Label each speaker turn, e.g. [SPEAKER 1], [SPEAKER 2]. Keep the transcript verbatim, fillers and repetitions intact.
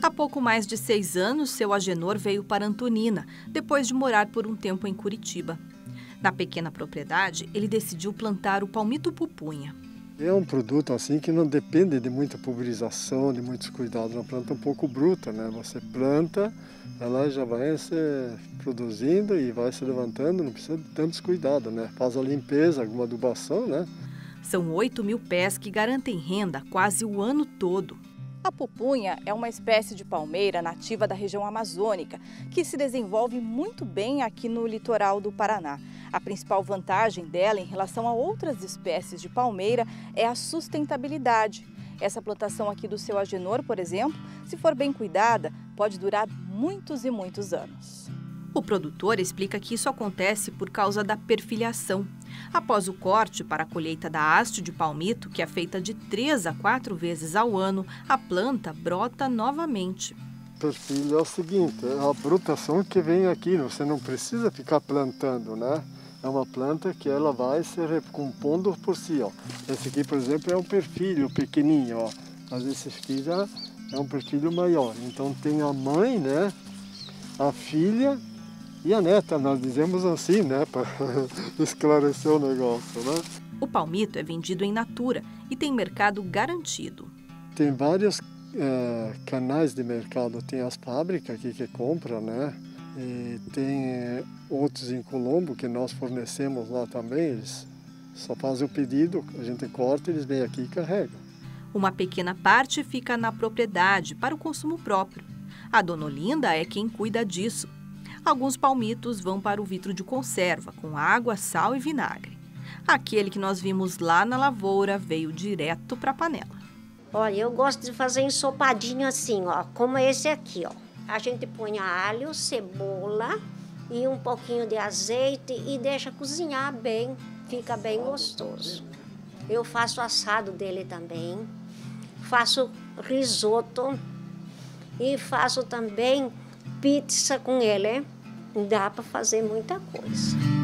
[SPEAKER 1] Há pouco mais de seis anos, seu Agenor veio para Antonina, depois de morar por um tempo em Curitiba. Na pequena propriedade, ele decidiu plantar o palmito pupunha.
[SPEAKER 2] É um produto assim que não depende de muita pulverização, de muitos cuidados. É uma planta um pouco bruta, né? Você planta, ela já vai se produzindo e vai se levantando, não precisa de tantos cuidados, né? Faz a limpeza, alguma adubação, né?
[SPEAKER 1] São oito mil pés que garantem renda quase o ano todo. A pupunha é uma espécie de palmeira nativa da região amazônica, que se desenvolve muito bem aqui no litoral do Paraná. A principal vantagem dela em relação a outras espécies de palmeira é a sustentabilidade. Essa plantação aqui do seu Agenor, por exemplo, se for bem cuidada, pode durar muitos e muitos anos. O produtor explica que isso acontece por causa da perfilhação. Após o corte para a colheita da haste de palmito, que é feita de três a quatro vezes ao ano, a planta brota novamente.
[SPEAKER 2] Perfil é o seguinte, é a brotação que vem aqui, você não precisa ficar plantando, né? É uma planta que ela vai se recompondo por si, ó. Esse aqui, por exemplo, é um perfil pequenininho, ó. Mas esse aqui já é um perfil maior. Então tem a mãe, né? A filha e a neta, nós dizemos assim, né? Para esclarecer o negócio, né?
[SPEAKER 1] O palmito é vendido em natura e tem mercado garantido.
[SPEAKER 2] Tem vários é, canais de mercado. Tem as fábricas aqui que compram, né? E tem é, outros em Colombo que nós fornecemos lá também. Eles só fazem o pedido, a gente corta, eles vêm aqui e carregam.
[SPEAKER 1] Uma pequena parte fica na propriedade para o consumo próprio. A dona Olinda é quem cuida disso. Alguns palmitos vão para o vidro de conserva, com água, sal e vinagre. Aquele que nós vimos lá na lavoura veio direto para a panela.
[SPEAKER 3] Olha, eu gosto de fazer ensopadinho assim, ó, como esse aqui, ó. A gente põe alho, cebola e um pouquinho de azeite e deixa cozinhar bem, fica bem gostoso. Eu faço assado dele também, faço risoto e faço também pizza com ele. Dá para fazer muita coisa.